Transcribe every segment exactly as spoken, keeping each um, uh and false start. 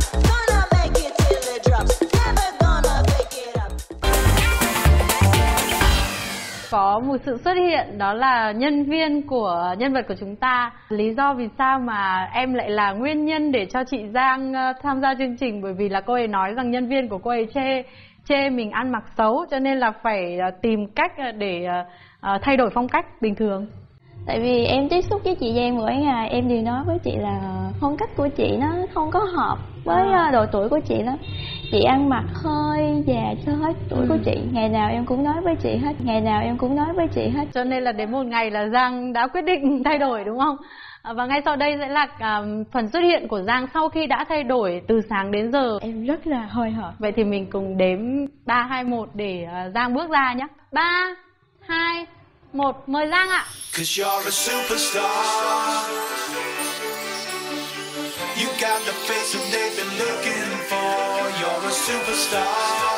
Gonna make it till it drops. Never gonna fake it up. Có một sự xuất hiện đó là nhân viên của nhân vật của chúng ta. Lý do vì sao mà em lại là nguyên nhân để cho chị Giang uh, tham gia chương trình, bởi vì là cô ấy nói rằng nhân viên của cô ấy chê chê mình ăn mặc xấu, cho nên là phải uh, tìm cách để uh, uh, thay đổi phong cách bình thường. Tại vì em tiếp xúc với chị Giang mỗi ngày, em đều nói với chị là phong cách của chị nó không có hợp với độ tuổi của chị lắm. Chị ăn mặc hơi già so hết tuổi ừ. của chị. Ngày nào em cũng nói với chị hết, ngày nào em cũng nói với chị hết. Cho nên là đến một ngày là Giang đã quyết định thay đổi, đúng không? Và ngay sau đây sẽ là uh, phần xuất hiện của Giang sau khi đã thay đổi từ sáng đến giờ. Em rất là hồi hộp. Vậy thì mình cùng đếm ba, hai, một để uh, Giang bước ra nhé. ba, hai, một, mời Giang ạ. Cause you're a superstar. You got the face that they've been looking for. You're a superstar.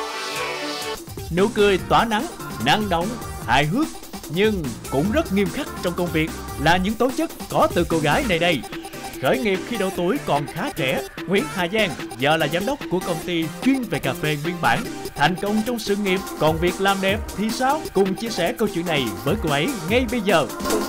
Nụ cười tỏa nắng, năng động, hài hước nhưng cũng rất nghiêm khắc trong công việc là những tố chất có từ cô gái này đây. Khởi nghiệp khi độ tuổi còn khá trẻ, Nguyễn Hà Giang giờ là giám đốc của công ty chuyên về cà phê nguyên bản. Thành công trong sự nghiệp, còn việc làm đẹp thì sao? Cùng chia sẻ câu chuyện này với cô ấy ngay bây giờ.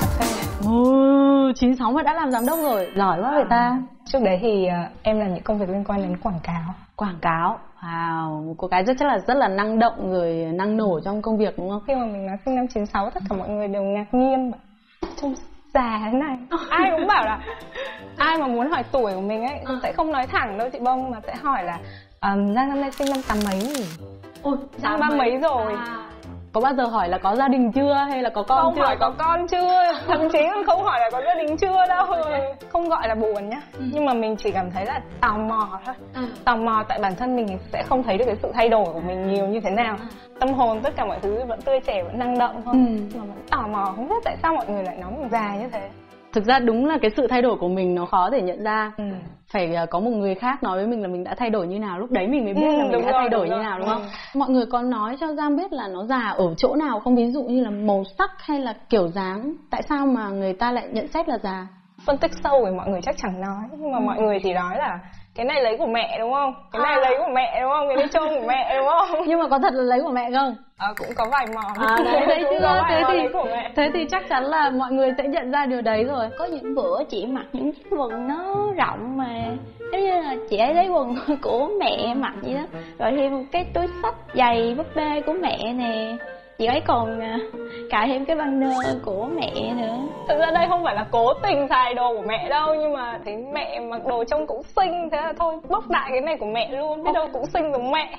Ồ, chín sáu mà đã làm giám đốc rồi, giỏi quá vậy ta. Trước đấy thì uh, em làm những công việc liên quan đến quảng cáo. Quảng cáo, wow, một cô gái rất chắc là rất là năng động rồi năng nổ trong công việc đúng không? Khi mà mình nói sinh năm chín sáu, tất cả mọi người đều ngạc nhiên. Trông già thế này. Ai cũng bảo là ai mà muốn hỏi tuổi của mình ấy cũng sẽ không nói thẳng đâu chị Bông, mà sẽ hỏi là um, Giang năm nay sinh năm tám mấy nhỉ? Ôi, Giang ba mấy rồi. À. Có bao giờ hỏi là có gia đình chưa hay là có con không chưa? Không hỏi có con chưa, thậm chí còn không hỏi là có gia đình chưa đâu. Không gọi là buồn nhá, ừ. nhưng mà mình chỉ cảm thấy là tò mò thôi. ừ. Tò mò tại bản thân mình sẽ không thấy được cái sự thay đổi của mình nhiều như thế nào. ừ. Tâm hồn tất cả mọi thứ vẫn tươi trẻ, vẫn năng động thôi, ừ. mà vẫn tò mò không biết tại sao mọi người lại nói mình già như thế. Thực ra đúng là cái sự thay đổi của mình nó khó để nhận ra. ừ. Phải có một người khác nói với mình là mình đã thay đổi như nào, lúc đấy mình mới biết ừ, là mình đã rồi, thay đổi như rồi. nào đúng không? ừ. Mọi người có nói cho Giang biết là nó già ở chỗ nào không? Ví dụ như là màu sắc hay là kiểu dáng. Tại sao mà người ta lại nhận xét là già? Phân tích sâu thì mọi người chắc chẳng nói, nhưng mà ừ. mọi người thì nói là cái này lấy của mẹ đúng không? Cái này à. lấy của mẹ đúng không? Cái này trông của mẹ đúng không? Nhưng mà có thật là lấy của mẹ không? À, cũng có vài món. À đấy, đấy chứ thế thì thế thì chắc chắn là mọi người sẽ nhận ra điều đấy rồi. Có những bữa chị mặc những cái quần nó rộng mà giống như là chị ấy lấy quần của mẹ mặc vậy đó, rồi thêm một cái túi xách giày búp bê của mẹ nè. Chị ấy còn cài thêm cái banner của mẹ nữa. Thực ra đây không phải là cố tình xài đồ của mẹ đâu, nhưng mà thấy mẹ mặc đồ trông cũng xinh, thế là thôi bốc đại cái này của mẹ luôn, biết đâu cũng xinh giống mẹ.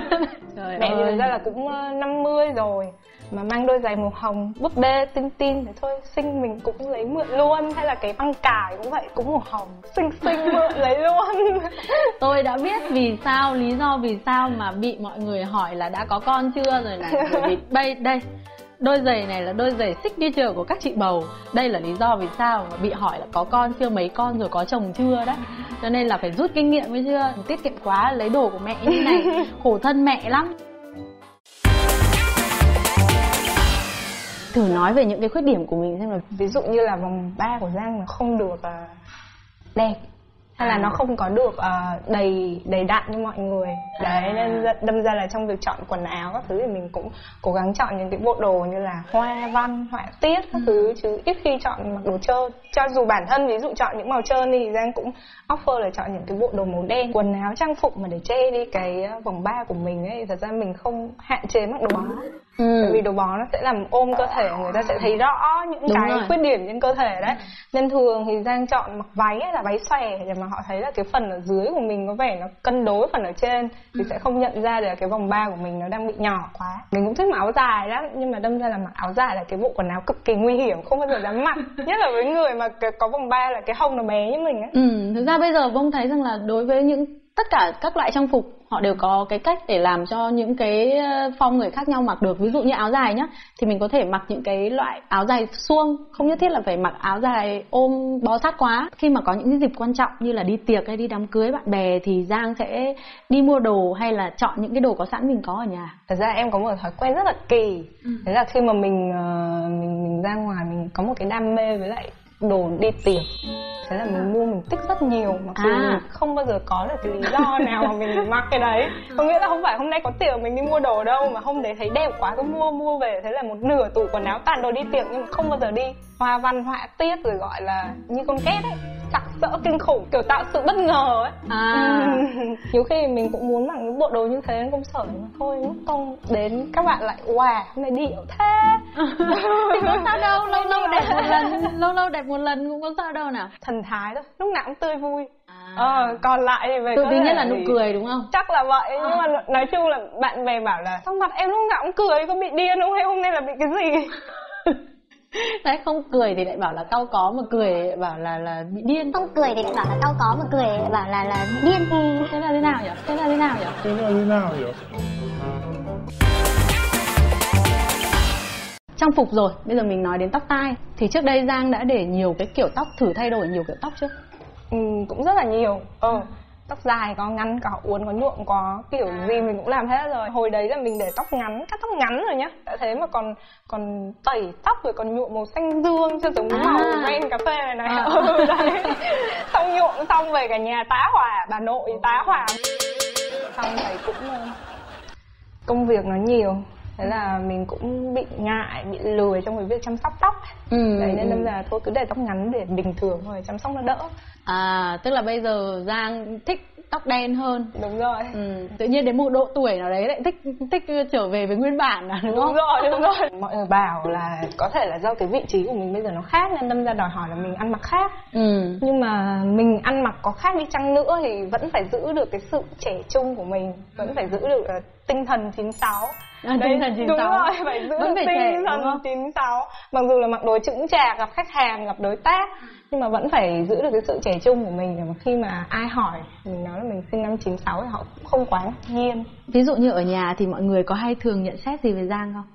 Trời mẹ ơi. thì thực ra là cũng năm mươi rồi mà mang đôi giày màu hồng búp bê tin tin thì thôi xinh mình cũng lấy mượn luôn. Hay là cái băng cải cũng vậy, cũng màu hồng xinh xinh mượn lấy luôn. Tôi đã biết vì sao, lý do vì sao mà bị mọi người hỏi là đã có con chưa rồi này. Bởi vì đây đây đôi giày này là đôi giày signature của các chị bầu. Đây là lý do vì sao mà bị hỏi là có con chưa, mấy con rồi, có chồng chưa đó. Cho nên là phải rút kinh nghiệm mới chưa. Tiết kiệm quá, lấy đồ của mẹ như này khổ thân mẹ lắm. Thử nói về những cái khuyết điểm của mình xem là. Ví dụ như là vòng ba của Giang nó không được uh, đẹp, hay là à. nó không có được uh, đầy đầy đặn như mọi người. Đấy, à. nên đâm ra là trong việc chọn quần áo các thứ thì mình cũng cố gắng chọn những cái bộ đồ như là hoa văn, họa tiết các ừ. thứ, chứ ít khi chọn mặc đồ trơn. Cho dù bản thân ví dụ chọn những màu trơn thì Giang cũng offer là chọn những cái bộ đồ màu đen. Quần áo trang phục mà để che đi cái vòng ba của mình ấy, thật ra mình không hạn chế mặc đồ bó. Ừ. Bởi vì đồ bó nó sẽ làm ôm cơ thể, người ta sẽ thấy rõ những Đúng cái rồi. khuyết điểm trên cơ thể đấy. Nên thường thì Giang chọn mặc váy hay là váy xòe để mà họ thấy là cái phần ở dưới của mình có vẻ nó cân đối phần ở trên, thì ừ. sẽ không nhận ra được cái vòng ba của mình nó đang bị nhỏ quá. Mình cũng thích mặc áo dài lắm, nhưng mà đâm ra là mặc áo dài là cái bộ quần áo cực kỳ nguy hiểm, không bao giờ dám mặc. Nhất là với người mà có vòng ba là cái hông nó bé như mình ấy. Ừ, thực ra bây giờ Bông thấy rằng là đối với những tất cả các loại trang phục họ đều có cái cách để làm cho những cái form người khác nhau mặc được. Ví dụ như áo dài nhá, thì mình có thể mặc những cái loại áo dài suông, không nhất thiết là phải mặc áo dài ôm bó sát quá. Khi mà có những cái dịp quan trọng như là đi tiệc hay đi đám cưới bạn bè thì Giang sẽ đi mua đồ hay là chọn những cái đồ có sẵn mình có ở nhà. Thật ra em có một thói quen rất là kỳ, ừ. đấy là khi mà mình mình mình ra ngoài mình có một cái đam mê với lại đồ đi tiệc. Thế là mình mua mình tích rất nhiều, mặc dù À. mình không bao giờ có được cái lý do nào mà mình mặc cái đấy. Có nghĩa là không phải hôm nay có tiệc mình đi mua đồ đâu, mà hôm đấy thấy đẹp quá cứ mua mua về. Thế là một nửa tủ quần áo toàn đồ đi tiệc nhưng mà không bao giờ đi. Hoa văn họa tiết rồi gọi là như con két ấy, sặc sỡ kinh khủng, kiểu tạo sự bất ngờ ấy. À. Nhiều khi mình cũng muốn mặc những bộ đồ như thế đến công sở, nhưng mà thôi mất công đến các bạn lại wow hôm nay điệu thế. Thì có sao đâu, lâu lâu đẹp một lần, lâu lâu đẹp một lần cũng có sao đâu nào. Thần thái thôi, lúc nào cũng tươi vui. À. Ờ, còn lại thì về Tự có tin thể nhất là nụ thì- cười đúng không? Chắc là vậy, nhưng mà nói chung là bạn bè bảo là sao mặt em lúc nào cũng cười, có bị điên không hay hôm nay là bị cái gì? Đấy, không cười thì lại bảo là cau có, mà cười lại bảo là là bị điên. Không cười thì lại bảo là cau có, mà cười lại bảo là là bị điên. Ừ, thế là thế nào nhỉ? Thế là thế nào nhỉ? Thế là thế nào nhỉ? Trang phục rồi, bây giờ mình nói đến tóc tai. Thì trước đây Giang đã để nhiều cái kiểu tóc, thử thay đổi nhiều kiểu tóc chưa? Ừ, cũng rất là nhiều. Ờ, tóc dài có ngắn, có uốn, có nhuộm, có kiểu gì mình cũng làm hết rồi. Hồi đấy là mình để tóc ngắn, cắt tóc ngắn rồi nhá. Đã thế mà còn còn tẩy tóc rồi còn nhuộm màu xanh dương cho giống À. màu ven cà phê này này. À. Ừ, đấy. Xong nhuộm xong về cả nhà tá hỏa, bà nội tá hỏa. Xong thấy cũng ờ, công việc nó nhiều. Thế là mình cũng bị ngại, bị lười trong cái việc chăm sóc tóc. Ừ, Đấy nên ừ. đâm ra thôi cứ để tóc ngắn để bình thường thôi, chăm sóc nó đỡ. À, tức là bây giờ Giang thích tóc đen hơn. Đúng rồi. Ừ, tự nhiên đến một độ tuổi nào đấy lại thích thích trở về với nguyên bản à, đúng Đúng không? rồi, đúng rồi. Mọi người bảo là có thể là do cái vị trí của mình bây giờ nó khác nên đâm ra đòi hỏi là mình ăn mặc khác. Ừ. Nhưng mà mình ăn mặc có khác đi chăng nữa thì vẫn phải giữ được cái sự trẻ trung của mình, vẫn phải giữ được uh, tinh thần chín sáu. À, tinh thần chín sáu. Đúng rồi, phải giữ Vẫn được phải tinh trẻ, đúng thần không? chín sáu. Mặc dù là mặc đồ chững chạc, gặp khách hàng, gặp đối tác, nhưng mà vẫn phải giữ được cái sự trẻ trung của mình để mà khi mà ai hỏi mình nói là mình sinh năm chín sáu thì họ cũng không quá ngạc nhiên. Ví dụ như ở nhà thì mọi người có hay thường nhận xét gì về Giang không?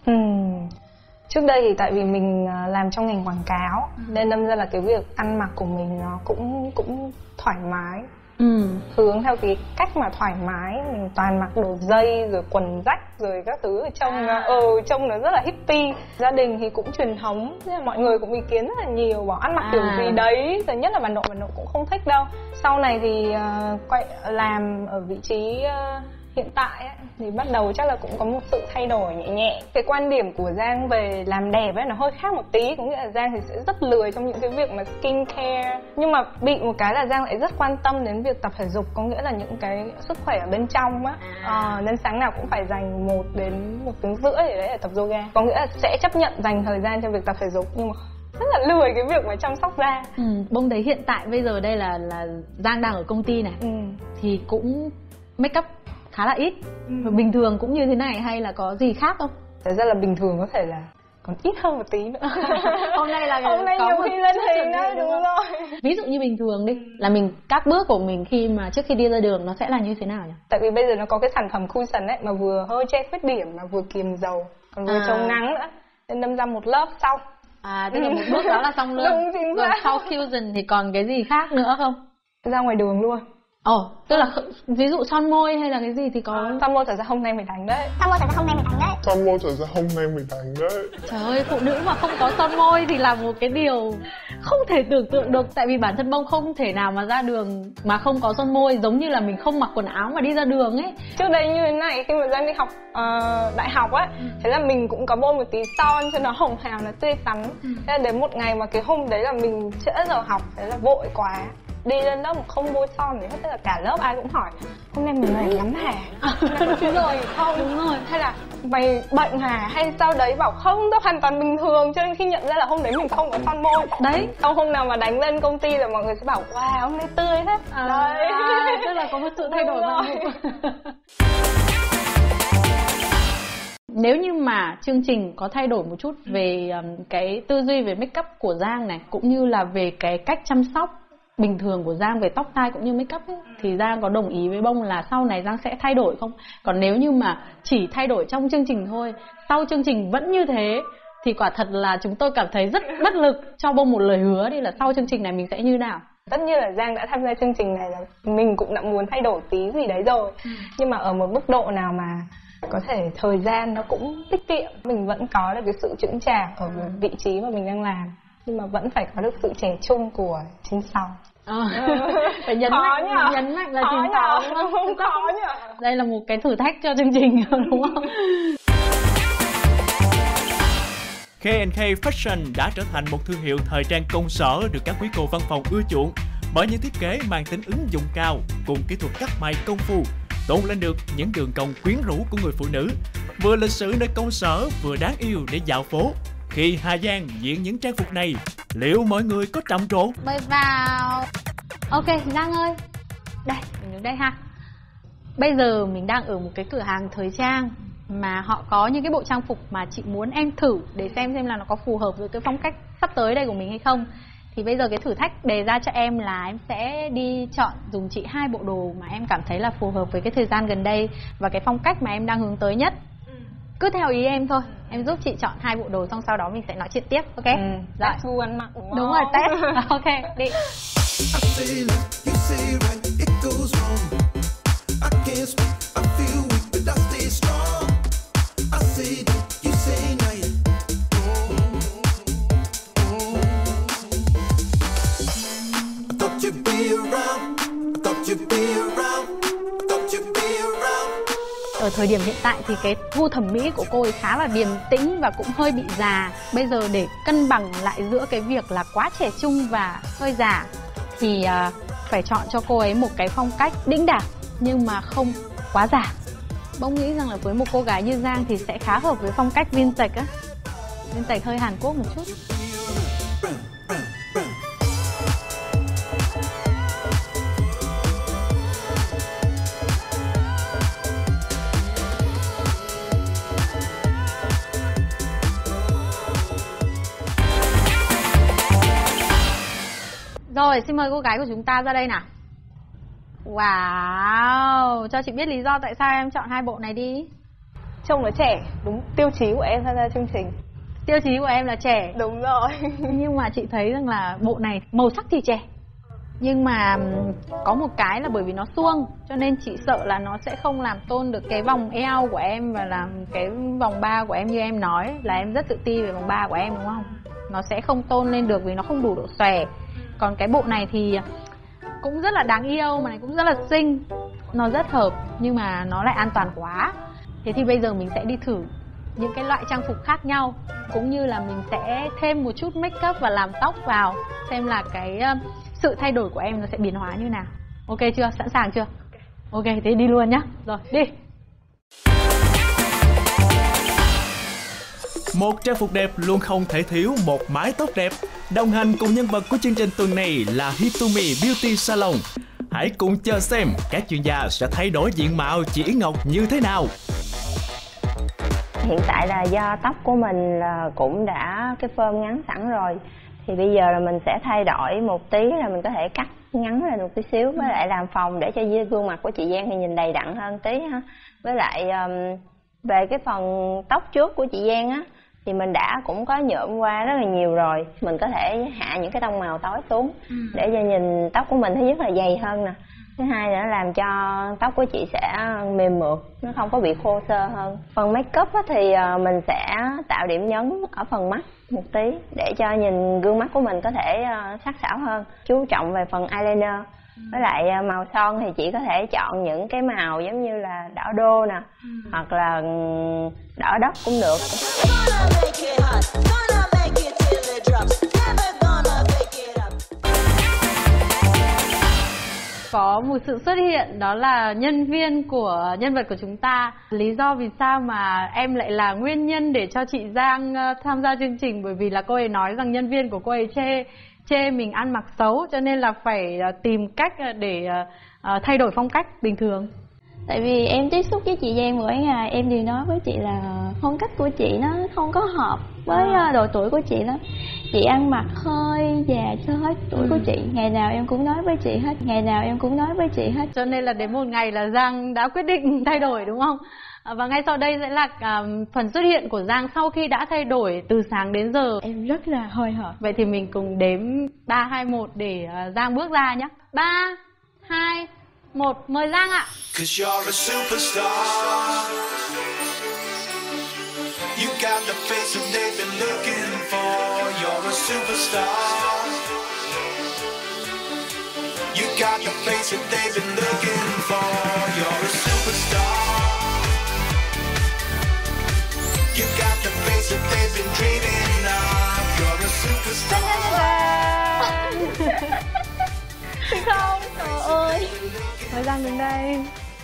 Hmm. Trước đây thì tại vì mình à, làm trong ngành quảng cáo nên đâm ra là cái việc ăn mặc của mình nó cũng cũng thoải mái, Ừ. hướng theo cái cách mà thoải mái. Mình toàn mặc đồ dây rồi quần rách rồi các thứ trông À. ờ trông nó rất là hippie. Gia đình thì cũng truyền thống nên là mọi người cũng ý kiến rất là nhiều, bảo ăn mặc kiểu À. gì đấy, rồi nhất là bà nội bà nội cũng không thích đâu. Sau này thì uh, quay làm ở vị trí uh, hiện tại ấy, thì bắt đầu chắc là cũng có một sự thay đổi nhẹ nhẹ. Cái quan điểm của Giang về làm đẹp ấy nó hơi khác một tí, có nghĩa là Giang thì sẽ rất lười trong những cái việc mà skin care, nhưng mà bị một cái là Giang lại rất quan tâm đến việc tập thể dục, có nghĩa là những cái sức khỏe ở bên trong á. Ờ, nên sáng nào cũng phải dành một đến một tiếng rưỡi để đấy để tập yoga, có nghĩa là sẽ chấp nhận dành thời gian cho việc tập thể dục nhưng mà rất là lười cái việc mà chăm sóc da. Ừ. Bông đấy hiện tại bây giờ đây là là Giang đang ở công ty này Ừ. thì cũng make up khá là ít. Ừ. Bình thường cũng như thế này hay là có gì khác không? Thật ra là bình thường có thể là còn ít hơn một tí nữa. Hôm nay là hôm nay có nhiều một khi lên chút hình chuẩn bị, đấy, đúng đúng không? rồi. Ví dụ như bình thường đi, là mình các bước của mình khi mà trước khi đi ra đường nó sẽ là như thế nào nhỉ? Tại vì bây giờ nó có cái sản phẩm cushion ấy mà vừa hơi che khuyết điểm mà vừa kiềm dầu, còn vừa À. chống nắng nữa, nên đâm ra một lớp xong. À, tức là một bước đó là xong luôn. Đúng, chính Rồi xác. sau fusion thì còn cái gì khác nữa không? Ra ngoài đường luôn. Ồ, tức là kh- ví dụ son môi hay là cái gì thì có. Xong rồi thật ra hôm nay mình đánh đấy. Sao mua thật ra hôm nay mình đánh đấy. Xong rồi trở ra hôm nay mình đánh đấy. Trời ơi, phụ nữ mà không có son môi thì là một cái điều không thể tưởng tượng được. Tại vì bản thân Bông không thể nào mà ra đường mà không có son môi, giống như là mình không mặc quần áo mà đi ra đường ấy. Trước đây như thế này, khi mà Giang đi học ờ, đại học ấy, thế là mình cũng có bôi một tí son cho nó hồng hào, nó tươi tắn. Thế là đến một ngày mà cái hôm đấy là mình trễ giờ học, thế là vội quá, đi lên lớp mà không bôi son gì hết, tức là cả lớp ai cũng hỏi hôm nay mình lành lắm hả? Hôm nay có chuyện gì không? Đúng rồi. Hay là mày bệnh hả? Hay sao đấy? Bảo không, tao hoàn toàn bình thường. Cho nên khi nhận ra là hôm đấy mình không có son môi. Đấy. Sau hôm nào mà đánh lên công ty là mọi người sẽ bảo wow, hôm nay tươi hết. À, Đấy. à, tức là có một sự thay đổi Đúng vào rồi. nhịp. Nếu như mà chương trình có thay đổi một chút về um, cái tư duy về make up của Giang này, cũng như là về cái cách chăm sóc bình thường của Giang về tóc tai cũng như make up ấy, thì Giang có đồng ý với Bông là sau này Giang sẽ thay đổi không? Còn nếu như mà chỉ thay đổi trong chương trình thôi, sau chương trình vẫn như thế, thì quả thật là chúng tôi cảm thấy rất bất lực. Cho Bông một lời hứa đi là sau chương trình này mình sẽ như nào. Tất nhiên là Giang đã tham gia chương trình này là mình cũng đã muốn thay đổi tí gì đấy rồi. Nhưng mà ở một mức độ nào mà có thể thời gian nó cũng tiết kiệm, mình vẫn có được cái sự chững chạc ở vị trí mà mình đang làm. nhưng mà vẫn phải có được sự trẻ trung của chín sáu. À, phải nhấn Khó mạnh nhờ. nhấn mạnh là Khó chín sáu nhờ. đúng không? Khó nhờ. Đây là một cái thử thách cho chương trình đúng không? K and K Fashion đã trở thành một thương hiệu thời trang công sở được các quý cô văn phòng ưa chuộng bởi những thiết kế mang tính ứng dụng cao cùng kỹ thuật cắt may công phu, tôn lên được những đường cong quyến rũ của người phụ nữ, vừa lịch sự nơi công sở vừa đáng yêu để dạo phố. Khi Hà Giang diện những trang phục này, liệu mọi người có trầm trồ? Mời vào. Ok, Giang ơi. Đây, mình đứng đây ha. Bây giờ mình đang ở một cái cửa hàng thời trang mà họ có những cái bộ trang phục mà chị muốn em thử để xem xem là nó có phù hợp với cái phong cách sắp tới đây của mình hay không. Thì bây giờ cái thử thách đề ra cho em là em sẽ đi chọn dùng chị hai bộ đồ mà em cảm thấy là phù hợp với cái thời gian gần đây và cái phong cách mà em đang hướng tới nhất. Cứ theo ý em thôi, em giúp chị chọn hai bộ đồ xong sau đó mình sẽ nói chuyện tiếp, ok? Ừ. Rồi. Test gu ăn mặc đúng không? Đúng rồi, test. Ok, đi. Ở thời điểm hiện tại thì cái gu thẩm mỹ của cô ấy khá là điềm tĩnh và cũng hơi bị già. Bây giờ để cân bằng lại giữa cái việc là quá trẻ trung và hơi già thì uh, phải chọn cho cô ấy một cái phong cách đĩnh đạc nhưng mà không quá già. Bỗng nghĩ rằng là với một cô gái như Giang thì sẽ khá hợp với phong cách vintage á. Vintage hơi Hàn Quốc một chút. Rồi, xin mời cô gái của chúng ta ra đây nào. Wow, cho chị biết lý do tại sao em chọn hai bộ này đi. Trông nó trẻ, đúng tiêu chí của em tham gia chương trình. Tiêu chí của em là trẻ. Đúng rồi. Nhưng mà chị thấy rằng là bộ này màu sắc thì trẻ, nhưng mà có một cái là bởi vì nó suông cho nên chị sợ là nó sẽ không làm tôn được cái vòng eo của em và làm cái vòng ba của em như em nói là em rất tự ti về vòng ba của em đúng không? Nó sẽ không tôn lên được vì nó không đủ độ xòe. Còn cái bộ này thì cũng rất là đáng yêu mà này cũng rất là xinh, nó rất hợp nhưng mà nó lại an toàn quá. Thế thì bây giờ mình sẽ đi thử những cái loại trang phục khác nhau cũng như là mình sẽ thêm một chút make up và làm tóc vào xem là cái uh, sự thay đổi của em nó sẽ biến hóa như nào. Ok chưa? Sẵn sàng chưa? Ok, thế đi luôn nhá. Rồi, đi. Một trang phục đẹp luôn không thể thiếu một mái tóc đẹp. Đồng hành cùng nhân vật của chương trình tuần này là Hitomi Beauty Salon. Hãy cùng chờ xem các chuyên gia sẽ thay đổi diện mạo chị Yến Ngọc như thế nào. Hiện tại là do tóc của mình là cũng đã cái phơm ngắn sẵn rồi, thì bây giờ là mình sẽ thay đổi một tí là mình có thể cắt ngắn lên một tí xíu, với lại làm phòng để cho gương mặt của chị Giang thì nhìn đầy đặn hơn tí ha. Với lại um, về cái phần tóc trước của chị Giang á thì mình đã cũng có nhuộm qua rất là nhiều rồi, mình có thể hạ những cái tông màu tối xuống ừ. để cho nhìn tóc của mình thứ nhất là dày hơn nè, thứ hai nữa làm cho tóc của chị sẽ mềm mượt, nó không có bị khô xơ hơn. Phần make up á thì mình sẽ tạo điểm nhấn ở phần mắt một tí để cho nhìn gương mắt của mình có thể sắc sảo hơn, chú trọng về phần eyeliner. Với lại màu son thì chị có thể chọn những cái màu giống như là đỏ đô nè ừ. hoặc là đỏ đất cũng được. Có một sự xuất hiện đó là nhân viên của nhân vật của chúng ta. Lý do vì sao mà em lại là nguyên nhân để cho chị Giang tham gia chương trình, bởi vì là cô ấy nói rằng nhân viên của cô ấy chê chê mình ăn mặc xấu cho nên là phải tìm cách để uh, thay đổi phong cách bình thường. Tại vì em tiếp xúc với chị Giang mỗi ngày, em đều nói với chị là phong cách của chị nó không có hợp với à. độ tuổi của chị lắm. Chị ăn mặc hơi già so hết tuổi ừ. của chị. Ngày nào em cũng nói với chị hết, ngày nào em cũng nói với chị hết. Cho nên là đến một ngày là Giang đã quyết định thay đổi đúng không? Và ngay sau đây sẽ là uh, phần xuất hiện của Giang sau khi đã thay đổi từ sáng đến giờ. Em rất là hồi hộp. Vậy thì mình cùng đếm ba, hai, một để uh, Giang bước ra nhé. ba, hai, một, mời Giang ạ. You got the face that they've been looking for. You're a superstar. You got the face that they've been looking for. You're a superstar. You got the face that they've been dreaming of. You're a superstar. Xinh không? Trời ơi. Mời Giang đến đây.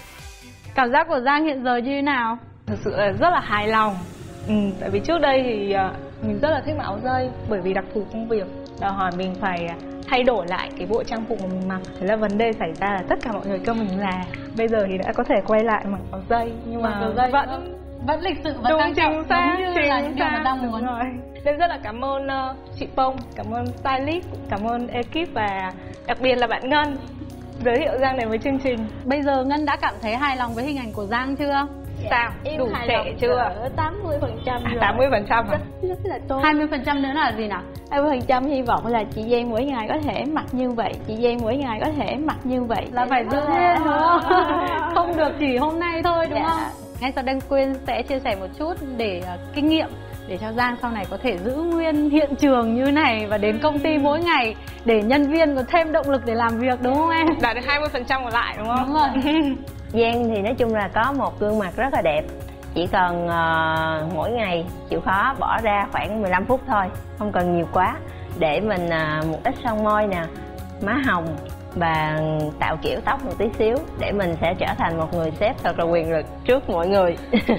Cảm giác của Giang hiện giờ như thế nào? Thật sự là rất là hài lòng. Ừ, tại vì trước đây thì uh, mình rất là thích mặc áo dây, bởi vì đặc thù công việc đòi hỏi mình phải uh, thay đổi lại cái bộ trang phục mà mình mặc. Thế là vấn đề xảy ra là tất cả mọi người kêu mình là bây giờ thì đã có thể quay lại mặc áo dây, nhưng mà áo dây vẫn vẫn, vẫn lịch sự và đúng trang trọng, chính xác, giống như là những điều mà Giang đúng muốn. rồi. Nên rất là cảm ơn uh, chị Pông, cảm ơn stylist, cảm ơn ekip và đặc biệt là bạn Ngân giới thiệu Giang đến với chương trình. Bây giờ Ngân đã cảm thấy hài lòng với hình ảnh của Giang chưa? Sao? Em Đủ hài trẻ lòng chưa? tám mươi phần trăm rồi. tám mươi phần trăm hả? Rất, rất là tốt. hai mươi phần trăm nữa là gì nào? hai mươi phần trăm hy vọng là chị Giang mỗi ngày có thể mặc như vậy, chị Giang mỗi ngày có thể mặc như vậy. Là phải giữ nguyên đúng không? Không được chỉ hôm nay thôi đúng Dạ. không? Ngay sau đây Quyên sẽ chia sẻ một chút để uh, kinh nghiệm để cho Giang sau này có thể giữ nguyên hiện trường như này và đến công ty mỗi ngày để nhân viên có thêm động lực để làm việc, đúng không em? Đạt được hai mươi phần trăm còn lại đúng không? Đúng rồi. Giang thì nói chung là có một gương mặt rất là đẹp. Chỉ cần uh, mỗi ngày chịu khó bỏ ra khoảng mười lăm phút thôi, không cần nhiều quá, để mình uh, một ít son môi nè, má hồng và tạo kiểu tóc một tí xíu, để mình sẽ trở thành một người sếp thật là quyền lực trước mọi người.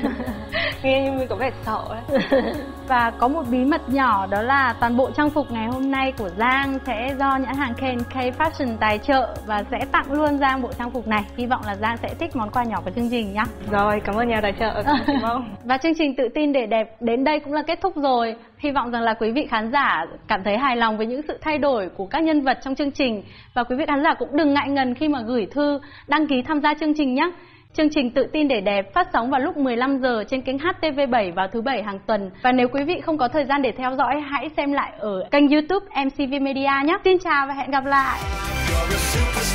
Nghe như mình có vẻ sợ đấy. Và có một bí mật nhỏ, đó là toàn bộ trang phục ngày hôm nay của Giang sẽ do nhãn hàng Ken K Fashion tài trợ và sẽ tặng luôn Giang bộ trang phục này. Hy vọng là Giang sẽ thích món quà nhỏ của chương trình nhá. Rồi, cảm ơn nhà tài trợ. Cảm ơn. Và chương trình Tự tin để đẹp đến đây cũng là kết thúc rồi. Hy vọng rằng là quý vị khán giả cảm thấy hài lòng với những sự thay đổi của các nhân vật trong chương trình. Và quý vị khán giả cũng đừng ngại ngần khi mà gửi thư đăng ký tham gia chương trình nhé. Chương trình Tự tin để đẹp phát sóng vào lúc mười lăm giờ trên kênh H T V bảy vào thứ bảy hàng tuần. Và nếu quý vị không có thời gian để theo dõi, hãy xem lại ở kênh YouTube M C V Media nhé. Xin chào và hẹn gặp lại. You're a superstar.